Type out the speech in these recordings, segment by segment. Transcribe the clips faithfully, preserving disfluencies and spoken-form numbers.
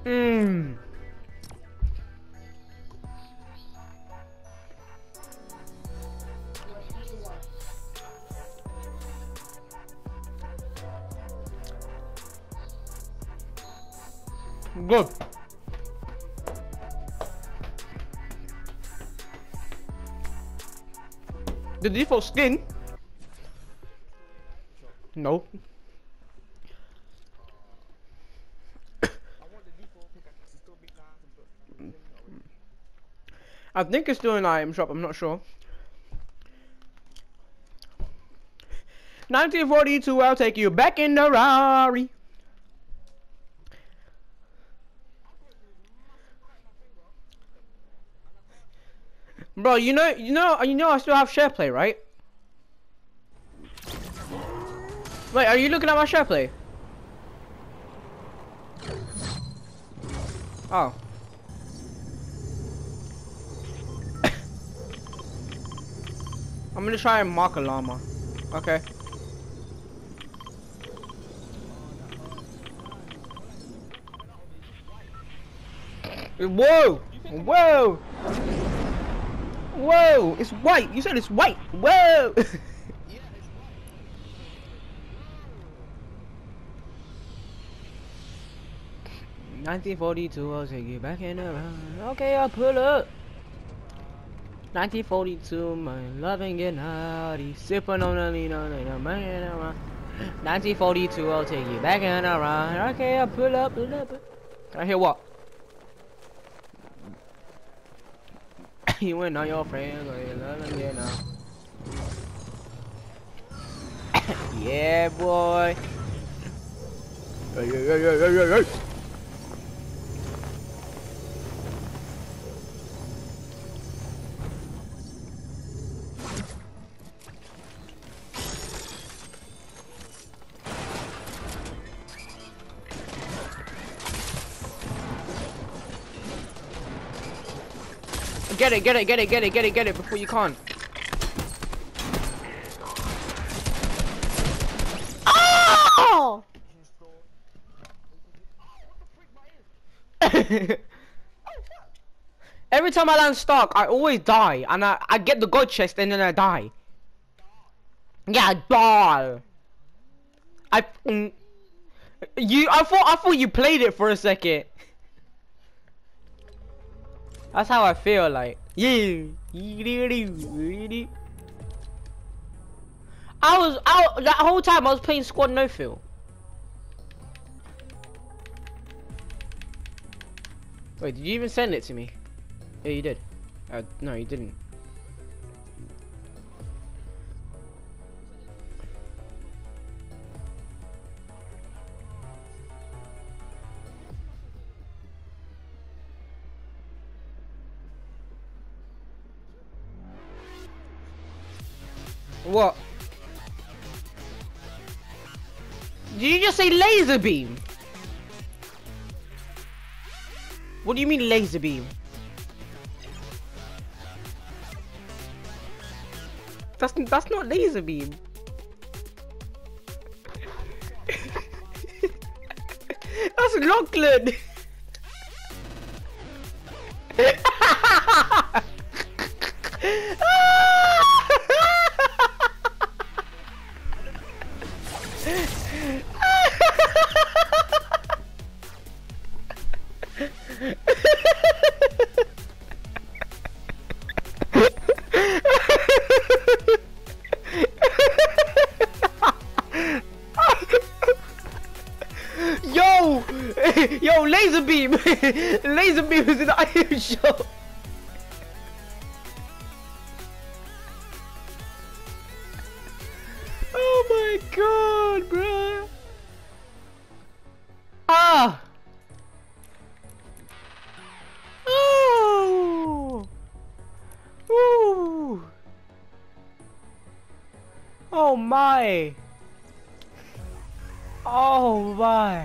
Mmm. Good. The default skin? No. I think it's still an item shop, I'm not sure. nineteen forty-two, I'll take you back in the Rari. Bro, you know, you know, you know, I still have SharePlay, right? Wait, are you looking at my SharePlay? Oh. I'm gonna try and mark a llama. Okay. Whoa! Whoa! Whoa! It's white! You said it's white! Whoa! nineteen forty-two, I'll take you back in around. Okay, I'll pull up. nineteen forty-two, my loving get naughty. Sipping on the lean on it, I'm around. nineteen forty-two, I'll take you back in around. Okay, I'll pull up, pull up. Can I hear what? You and all your friends, or you loving get now. Yeah, boy. Hey, hey, hey, hey, hey, hey. Get it, get it, get it, get it, get it, get it before you can't. Oh! Every time I land stuck, I always die, and I I get the god chest and then I die. Yeah, I die. I mm, you I thought I thought you played it for a second. That's how I feel like. Yeah. I was out that whole time I was playing squad no fill. Wait, did you even send it to me? Yeah, you did. Uh, no, you didn't. What? Did you just say laser beam? What do you mean laser beam? That's that's not laser beam. That's Lachlan. Yo! Yo, laser beam! Laser beam is in the item shop! Oh my god, bro! Ah! Oh! Ooh! Oh my! Oh my!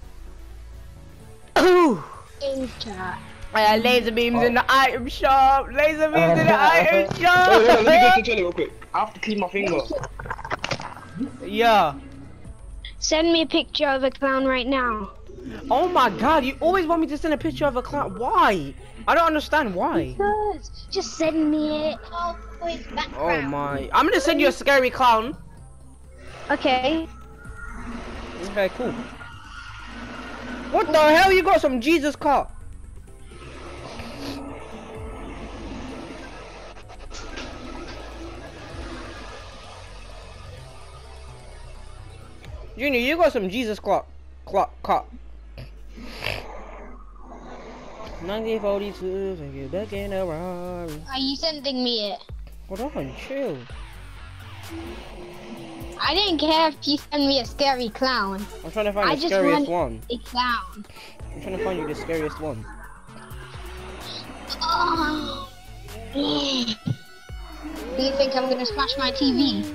Ooh! In chat. Uh, laser beams oh. in the item shop! Laser beams uh, in the item shop! Wait, wait, let me go to the toilet real quick. I have to clean my finger. Yeah. Send me a picture of a clown right now. Oh my god, you always want me to send a picture of a clown. Why? I don't understand why. Because just send me it. Oh, wait, background. Oh my. I'm gonna send you a scary clown. Okay. Okay, cool. What the hell? You got some Jesus car? Junior, you got some Jesus clock, clock, clock. nineteen forty-two, take it back in a Rari. Are you sending me it? Hold on, chill. I didn't care if you send me a scary clown. I'm trying to find I the just scariest want one. a clown. I'm trying to find you the scariest one. Oh. Do you think I'm gonna smash my T V?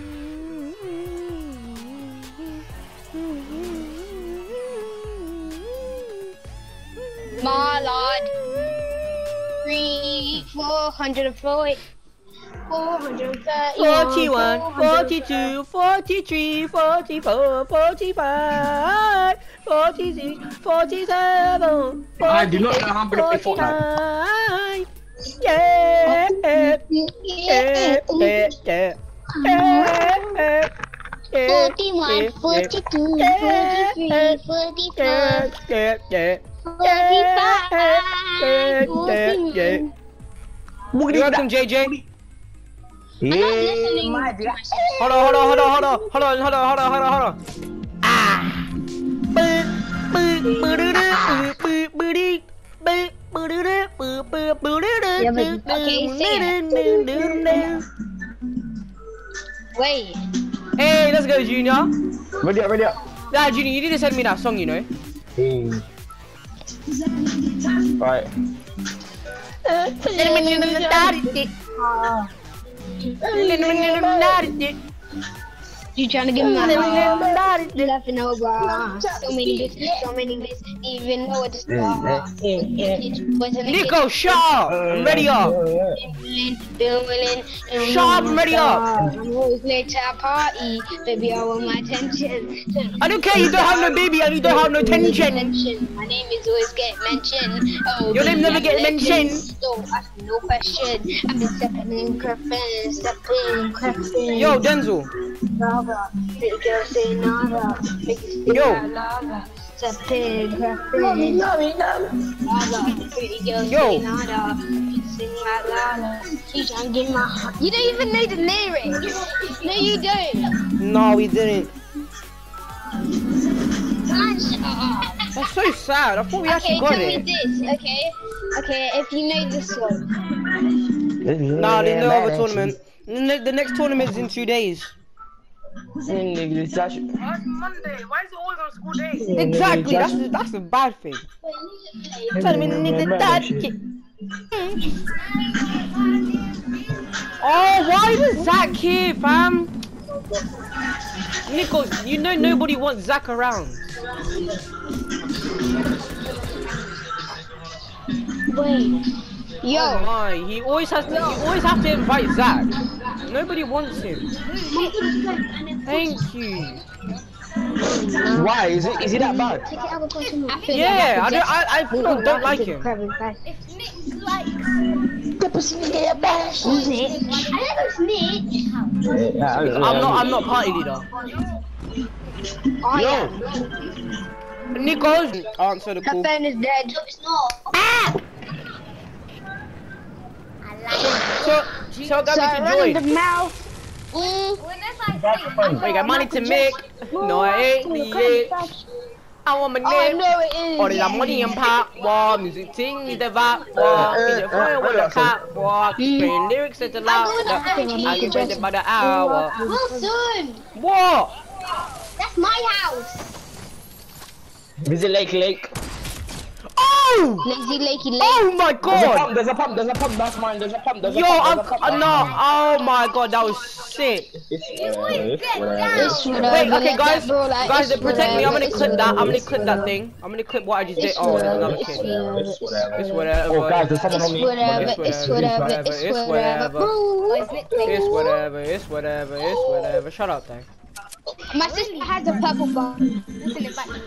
My lord. Three, four hundred and forty, four hundred and thirty-one, forty-one, forty-two, forty-three, forty-four, forty-five, forty-six, forty-seven, I do not know how I'm gonna play Fortnite. forty-nine. Yeah, yeah, yeah, yeah, yeah, yeah. forty-one, forty-two, forty-three, forty-four, yeah, yeah. forty-five, forty-nine. You welcome, J J. I'm not listening to myself. Hold on, hold on, hold on, hold on, hold on, hold on, hold on, hold on, hold on. Ah. Yeah, but, okay, say it. Wait. Hey, let's go, Junior. Ready up, ready up. Nah, Junior, you need to send me that song, you know. Hey. Right. You trying to give me my heart? Laughing over. So many bits, so many bits. Even know what to start. Nico, shut up! I'm ready up. Shut up, I'm ready up. I'm always late to our party. Baby, I want my attention. I don't care, you don't have no baby and you don't have no tension. My name is always get mentioned. Oh, Your name never get mentioned. Don't ask me no question. I've been stepping in, creeping, stepping, creeping. Yo, Denzel. Lava, big girl say nada. Make you Yo. say lava. Stepping, creeping. Lava, pretty girl Yo. say nada. You sing like lava. You trying to get my heart. You don't even know the lyrics. No, you don't. No, we didn't. Man, shut up. That's so sad. I thought we actually Okay, got tell me it. this, okay? Okay, if you know this one. Nah, there's no other tournament. The ne- the next tournament is in two days. It's actually. Monday. Why is it always on school days? Exactly. That's the, that's the bad thing. Tell me, nigga, that shit. Oh, why is Zach here, fam? Nico, you know nobody wants Zach around. Wait. Yo. Oh my, he always has to. You always have to invite Zach. Nobody wants him. Thank you. Why? Is it is it that bad? Yeah, I don't. I I don't, don't like him. I'm not. I'm not party leader. Oh, yeah. Nico's answer the Her call. phone is dead. No, it's not. Ah! So, so So, Gabby run to the join. mouth. Mm. We got money to make. No, I ain't it. I want my Oh, I name. know it is. Or the money and pop war, music ting, me the vibe war, me the fire with the cop war, playing lyrics at the loud. I get ready by the hour. Wilson, What? that's my house. Visit Lake Lake. Oh! Lazy Lakey Lake. Oh my There's a god! pump, there's a pump, there's a pump, that's mine, there's a pump, there's a Yo, pump, I'm there's a pump. uh, no. Oh my god, that was sick. It's whatever, it's whatever. It's whatever, Wait, okay, let guys, that bro, like, guys, it's protect me. I'm gonna whatever, clip it's that. I'm gonna whatever, clip that thing. I'm gonna clip what I just did. It's Oh, there's whatever, another it's kid. whatever, It's whatever. It's whatever. Oh guys, there's someone on It's me. whatever, It's it's whatever, whatever, it's it's whatever. whatever. It's whatever. It's whatever. It's whatever. Shut up, thing. My sister has a purple bomb. Listen it back.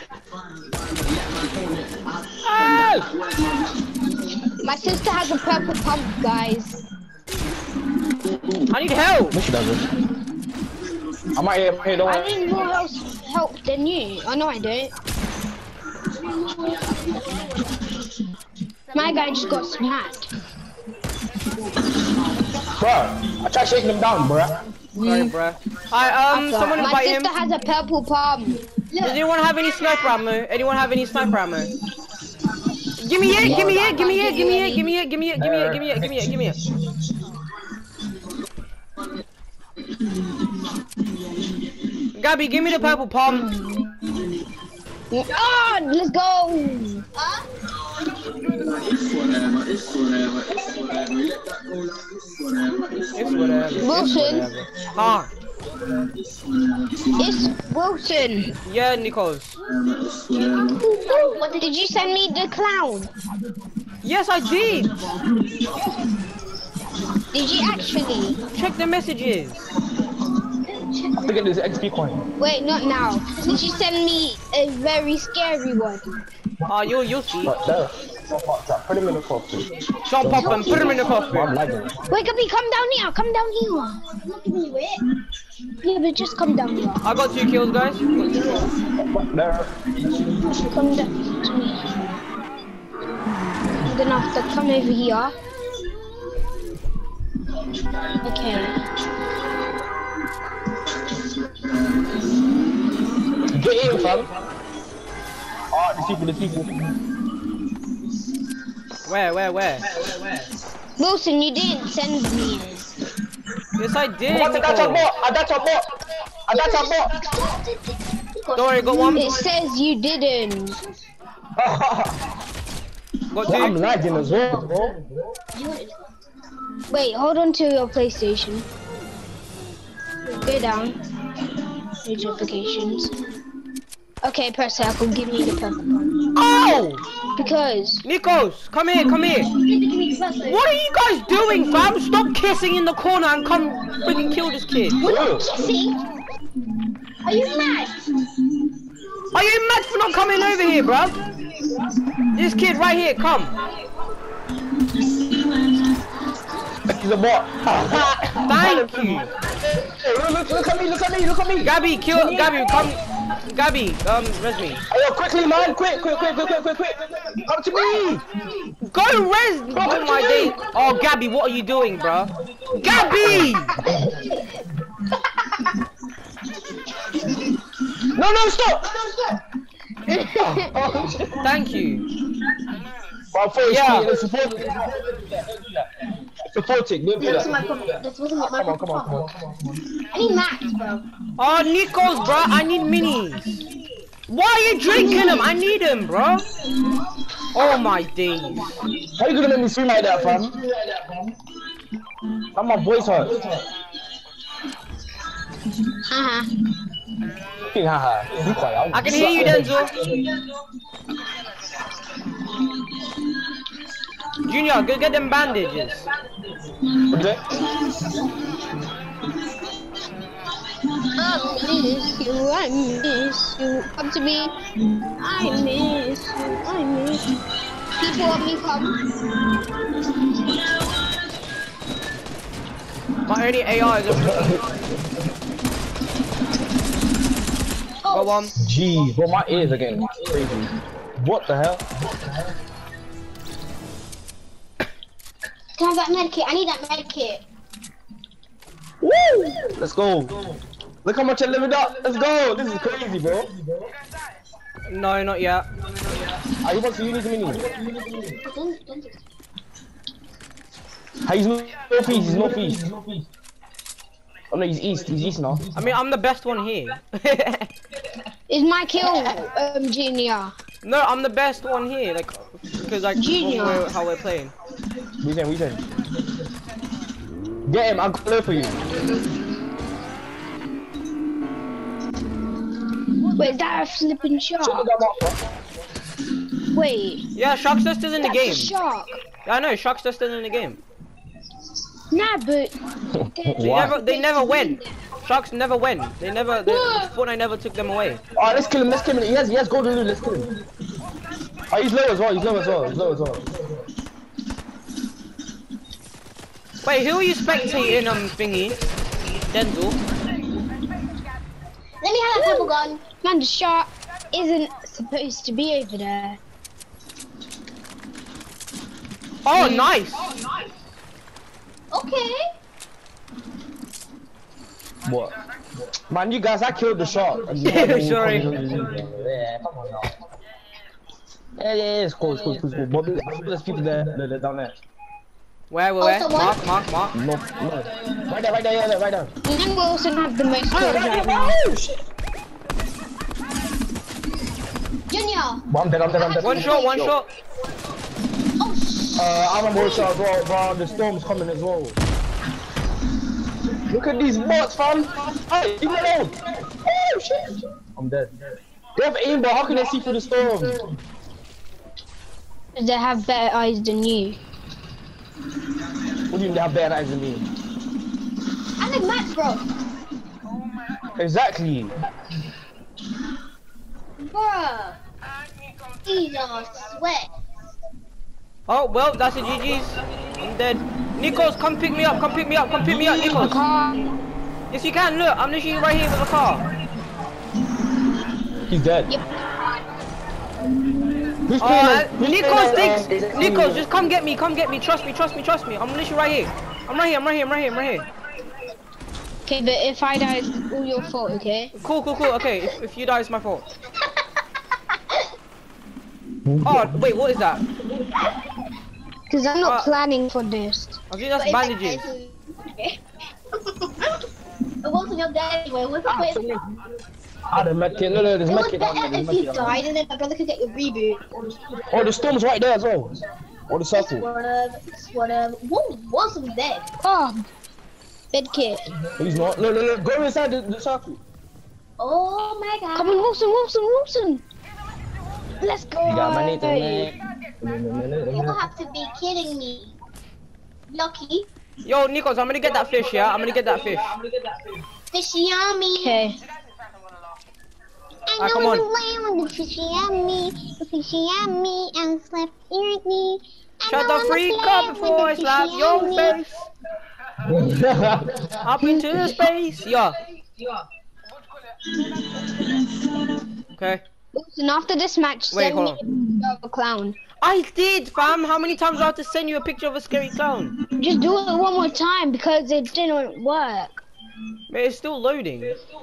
Hey! My sister has a purple pump, guys. I need help. No, she doesn't. I might have paid on. I need more help, help than you. I know I don't. My guy just got smacked. Bruh, I tried shaking him down, bruh. Sorry, bruh. Alright, um, someone My invite him. sister has a purple palm. Does anyone have any sniper ammo? Anyone have any sniper ammo? Give me it, give me it, give me it, give me it, give me it, give me it, give me it, give me it, give me it, give me it. Gabby, give me the purple palm. Oh, let's go. It's whatever. Wilson. It's whatever. Huh? It's Wilson. Yeah, Nichols. Did you send me the clown? Yes, I did. Did you actually? Check the messages. Look at this X P coin. Wait, not now. Did you send me a very scary one? Oh, you you'll see. But there. Put him in the coffee. Sean pop him, put him in the I'm coffin. lagging. Wait, Guppy, come down here. Come down here. I'm not giving you it. Yeah, but just come down here. I got two kills, guys. There. Come down to me. I'm gonna have to come over here. Okay. Get in, fam. Oh, these people, these people. Where, where, where? Wilson, you didn't send me. Yes, I did. What? That's a Nicole. bot. Ah, that's a bot. Ah, that's a bot. Don't worry, got one. It says you didn't. Got Well, I'm two. lagging as well, bro. Wait, hold on to your PlayStation. Go down. Notifications. Okay, press circle. Give me the purple one. Oh! Because. Nikos, come here, come here. What are you guys doing, fam? Stop kissing in the corner and come freaking kill this kid. Ew. See? Are you mad? Are you mad for not coming over here, bruv? This kid right here, come. He's a bot. Thank you. Hey, look, look at me, look at me, look at me. Gabby, kill, Gabby, come. Gabby, um, res me. Hey, yo, quickly, man, quick, quick, quick, quick, quick, quick, quick. Come to me. Go res, oh my day. Oh, Gabby, what are you doing, bruh? Gabby! No, no, stop. Thank you. Well, for Yeah. yeah. Support. Supporting, don't do that. This wasn't my Come on, come on, come on. I need max, bro. Oh, Nikos, bruh, I need minis. Why are you drinking them? I need them, bruh. Oh my days. How you gonna let me swim like that, fam? How my voice hurt? Haha. Haha, be quiet. I can hear you, Denzel. Junior, go get them bandages. What is it? I miss you, I miss you. Come to me. I miss you, I miss you. People want me come. My only A R is a Go on. Gee, bro, my ears are getting crazy. What the hell? Can I have that med kit? I need that med kit. Woo! Let's go. Look how much I leveled up. Let's go. This is crazy, bro. No, not yet. Are you want to use mini? Hey, he's no feast. He's no feast. Oh no, he's east. He's east now. I mean, I'm the best one here. Is my kill, um, Junior? No, I'm the best one here, like, because like Junior. we're, how we're playing. We can, we can. Get him. I'll play for you. Wait, is that a flipping shark? Wait. Yeah, Sharkster's still in the That's a game. shark. Yeah, I know, Sharkster's still in the game. Nah, but They never, they never win. Sharks never win. They never, they, Fortnite never took them away. Alright, let's kill him, let's kill him. He has, he has golden loot, let's kill him. Oh, he's low as well, he's low as well, he's low as well. Wait, who are you spectating, um, thingy? Denzel? let me have a purple gun. Man, the shark isn't supposed to be over there. Oh, nice! Okay. What? Man, you guys, I killed the shark. Yeah, sorry. Yeah, come on now. Yeah, yeah, yeah, it's cool, it's cool, it's cool. It's cool. But there's, there's people there, they're, they're down there. Where, where, where? Oh, someone? Mark, mark, mark. No, no. Right there, right there, yeah, there, right there. And Wilson have the most kills right now. Oh, shit. Junior. But I'm dead, I'm dead, I'm dead. One shot, one shot. Oh, sh Uh, I'm on one shot as well, bro. The storm's coming as well. Look at these bots, fam. Hey, leave me alone. Oh, shit. I'm dead. They have aim, but how can they see through the storm? They have better eyes than you. What do you mean they have better eyes than me? I like Max, bro. Exactly. Bruh. These are sweat. Oh, well, that's a G G's. I'm dead. Nikos, come pick me up, come pick me up, come pick me up, Nikos. Yes, you can, look, I'm literally right here with the car. He's dead. Yep. Who's Oh, playing uh, as- who's Nikos, playing as, thinks, uh, Nikos, just come get me, come get me, trust me, trust me, trust me. I'm literally right here. I'm right here, I'm right here, I'm right here, I'm right here. Okay, but if I die, it's all your fault, okay? Cool, cool, cool, okay, if, if you die, it's my fault. Oh, wait, what is that? Because I'm not Uh, planning for this. I think that's bandages. It wasn't your dad anyway, what's the Ah, point? someone- Ah, the medkit, no, no, there's It was medkit down there, better there's if you medkit down there. died and then my brother could get your reboot. Oh, the storm's right there as well. Or the circle. Whatever, whatever. What wasn't dead? Oh, bed kit. He's not. No, no, no, go inside the, the circle. Oh my god. Come on, Wilson, Wilson, Wilson. Let's go. You got money to make. You have to be kidding me. Lucky. Yo, Nikos, I'm gonna get that fish, yeah? I'm gonna get that fish. Fishy yummy. Okay. I Ah, know come on. the land with the fishy yummy, the fishy yummy, and slap ear at me. I Shut know the I'm freak a up slave before I with the slap fishy your yummy. face. Up into the space, yeah. Okay. Wilson, after this match, Wait, send hold me a picture of a clown. I did, fam. How many times do I have to send you a picture of a scary clown? Just do it one more time because it didn't work. But it's still loading.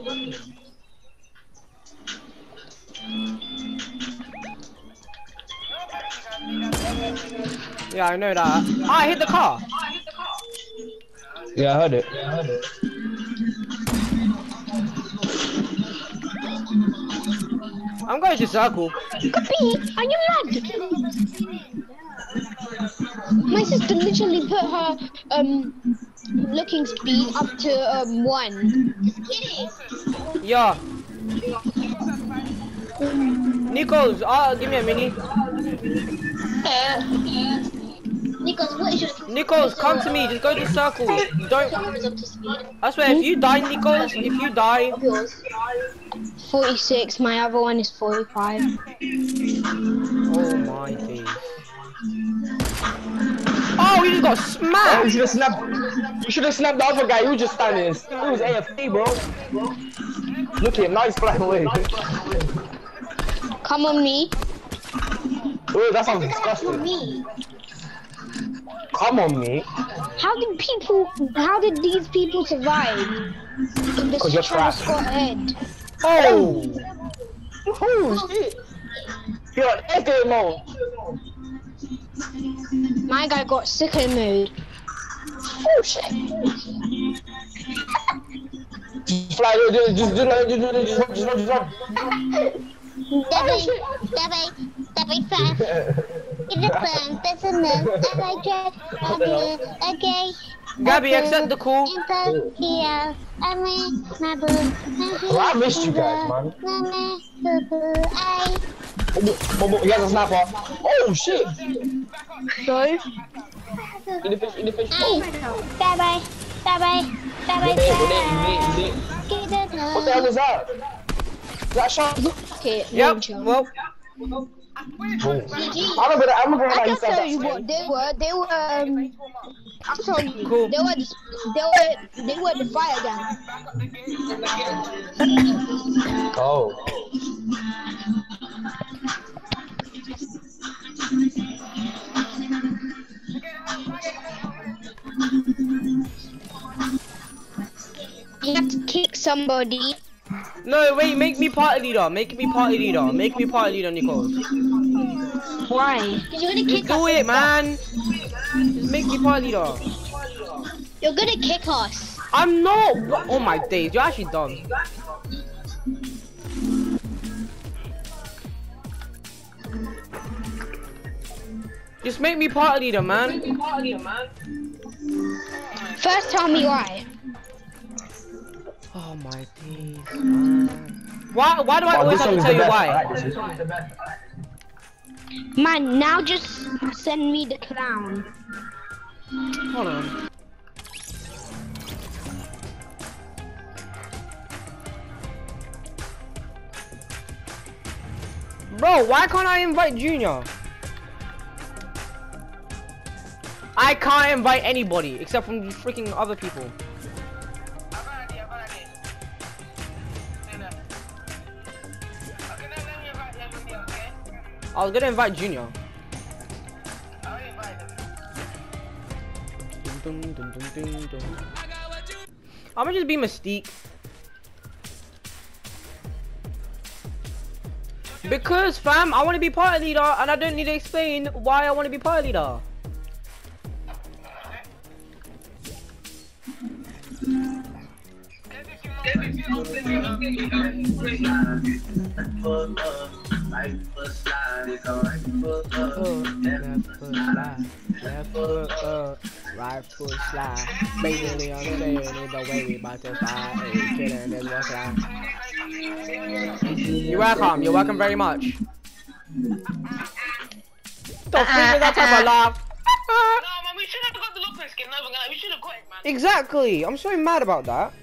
Yeah, I know that. Ah, I hit the car. Yeah, I heard it. Yeah, I heard it. I'm going to circle. Guppy, are you mad? My sister literally put her um looking speed up to um one. Yeah. Nikos, ah, give me a mini. Nikos, what is your Nikos, come to me. Just go to circle. Don't. I swear, if you die, Nikos, if you die. forty-six, my other one is forty-five. Oh my days. Oh, you just got Oh, you smacked. should have snapped. You should have snapped the other guy. He was just standing. He was A F K, bro. Look at him. Now he's flying away. Come on me. Oh, that sounds disgusting. me. Come on, mate. How did people, how did these people survive? In this Cause you're Travis trash. Scott head. Oh. Oh, shit. You're an F A mode. My guy got sicker mode. Oh, shit. Just fly, just, just, just, just, just, just, just, just, just run. Debbie, Debbie, Debbie fast. Get the fun, that's enough. I like that. Okay. Gabby, accept the call. Here, I mean, my boo. Well, I missed you guys, man. I. Oh, oh, oh, he has a sniper. Oh, shit. So? Eat the fish, eat the fish. Hey, Oh. bye bye, bye bye, bye bye. Go there, go there, eat it, eat it. What the hell was that? Is that a shot? Okay, Yep. Ninja. Well, G G. I'm gonna, I'm gonna I like can that. tell you what they were. They were. Um, I'll tell you. Cool. They were. They were. They were the fire gang. Oh. You have to kick somebody. no, wait, make me party leader. Make me party leader. Make me party leader, Nicole. Why? Because you're gonna kick Do us. it, man. Just make me party leader. You're gonna kick us. I'm not. What? Oh my days, you're actually dumb. Just make me party leader, man. First, tell me why. Oh my days, man. Why? Why do I Oh, always this have one to is tell the you best. why? I like this. This one is the best. Man, now just send me the clown. Hold on. Bro, why can't I invite Junior? I can't invite anybody except from freaking other people. I was gonna invite Junior. Dun, dun, dun, dun, dun. I'm gonna just be Mystique. Because fam, I wanna be party leader and I don't need to explain why I wanna be party leader. Left foot up, right foot slide. Basically on the day, the way we about to slide. Hey, killing this one slide. You're welcome. You're welcome very much. Don't think that type of laugh. No, man, we should have got the locker skin. No, we're gonna, we should have got it, man. Exactly. I'm so mad about that.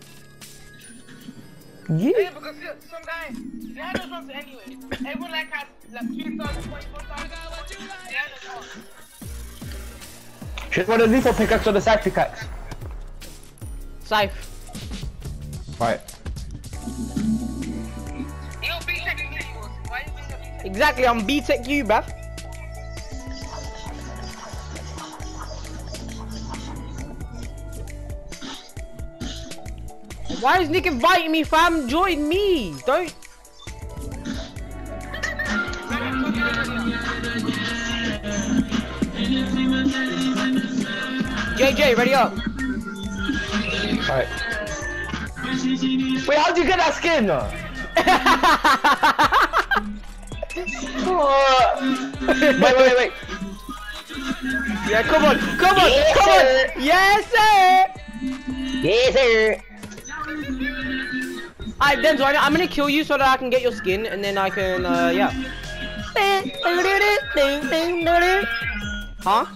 Yeah, Yeah. because look, some guy, they had those ones anyway. Everyone like had like two thousand, twenty-four thousand. They had those ones. Should want a lethal pickaxe or the side pickaxe? Scythe. Right. Yo, B Tech you was. Why you being a B Tech? Exactly. I'm B-Tech you, bruv. Why is Nick inviting me, fam? Join me. Don't. J J, ready up. Right. Wait, how'd you get that skin? Wait, wait, wait, wait. Yeah, come on, come on, Yes, come sir. on. Yes, sir. Yes, sir. Alright, Denzel, I- I'm gonna kill you so that I can get your skin, and then I can, uh, yeah. Huh?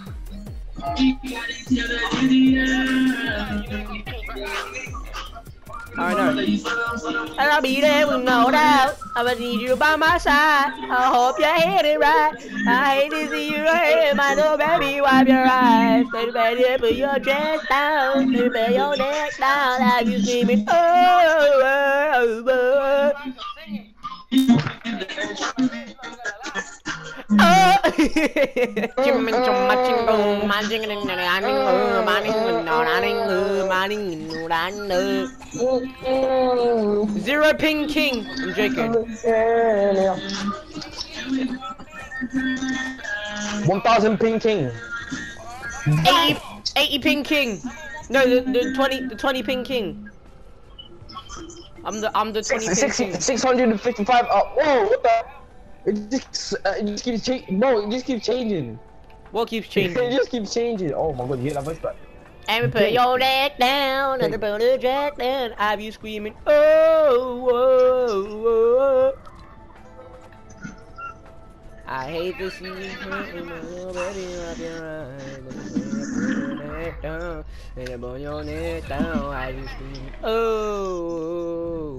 I know. And I'll be there with no doubt. I will need you by my side. I hope you're headed right. I hate to see you right. My little baby, wipe your eyes. Baby, baby, put your dress down. Baby, put your neck down. Have you screaming? Oh, oh, oh, oh. Zero ping king. I'm joking. One thousand ping king. eighty, eighty ping king. No, the, the twenty, the twenty ping king. I'm the, I'm the twenty ping Six, king. six hundred and fifty-five. Uh, whoa, what the? It just, uh, it just keeps changing. No, it just keeps changing. What keeps It changing? just keeps changing. Oh my god, you hear that voice back? And we put your neck down, and the put the jack down. I be screaming, oh, oh, oh. I hate to see you hurting my little baby up your eyes. neck down, and I burn your neck down. I just scream, oh.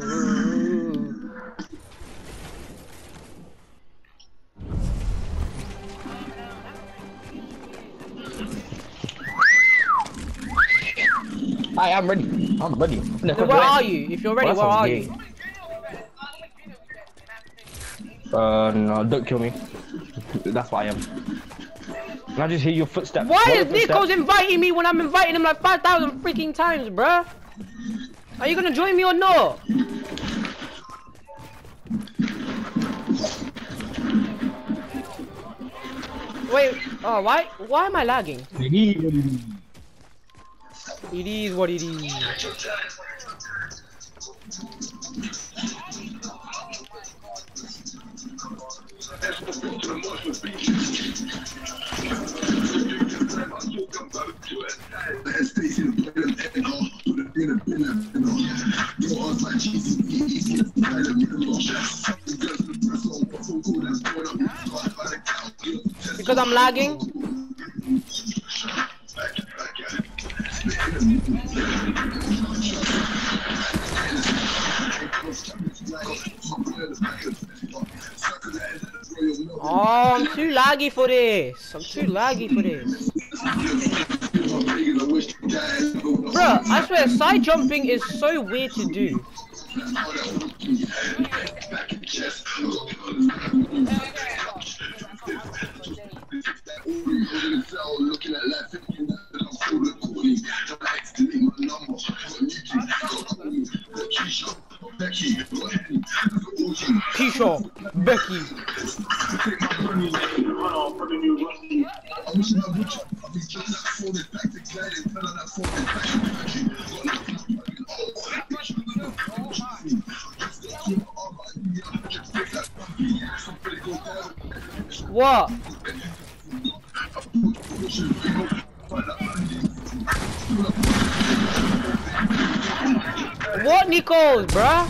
I am ready. I'm ready. No, Then where are you? If you're ready, Well, where are that you? Uh, no, don't kill me. That's what I am. Can I just hear your footsteps? Why What is are footsteps? Nico's inviting me when I'm inviting him like five thousand freaking times, bruh? Are you gonna join me or not? Wait, oh, why, why am I lagging? It is what it is. Because I'm lagging? Oh, I'm too laggy for this. I'm too laggy for this. Bruh, I swear, side jumping is so weird to do. Keisha, Becky. What? What, Nichols, bruh?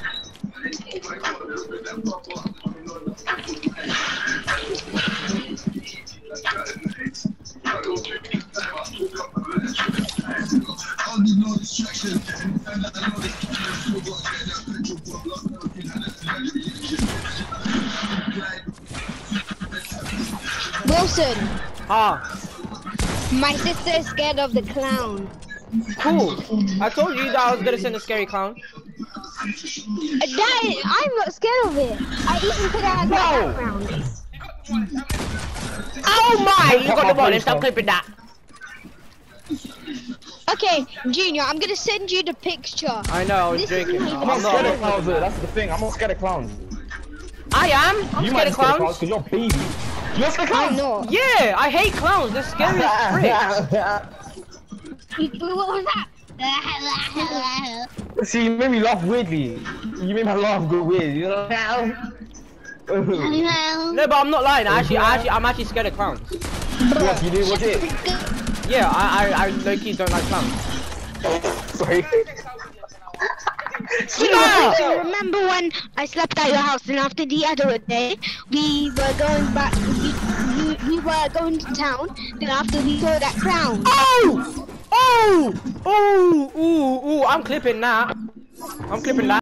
Wilson, Ah, my sister is scared of the clown. cool. I told you that I was gonna send a scary clown. Dad, I'm not scared of it. I even could have had that background. Oh my! You got the ball. Stop clipping that. Okay, Junior, I'm gonna send you the picture. I know. I was This is joking. my- No, I'm not I'm scared not. of clowns, though. That's the thing. I'm not scared of clowns. I am. I'm you scared might of be scared of clowns. because you're a baby. You're scared of I'm clowns. not. Yeah, I hate clowns. They're scary as frick. What was that? See, you made me laugh weirdly. You made my laugh go weird. You know? No, but I'm not lying. I actually, I actually, I'm actually scared of clowns. What you do? What's it? Yeah, I, I, I low key don't like clowns. Sorry. Junior, remember when I slept at your house and after the other day, we were going back, we, we, we were going to town, then after we saw that clown. Oh! Oh! Oh! Ooh! Ooh! I'm clipping that. I'm clipping that.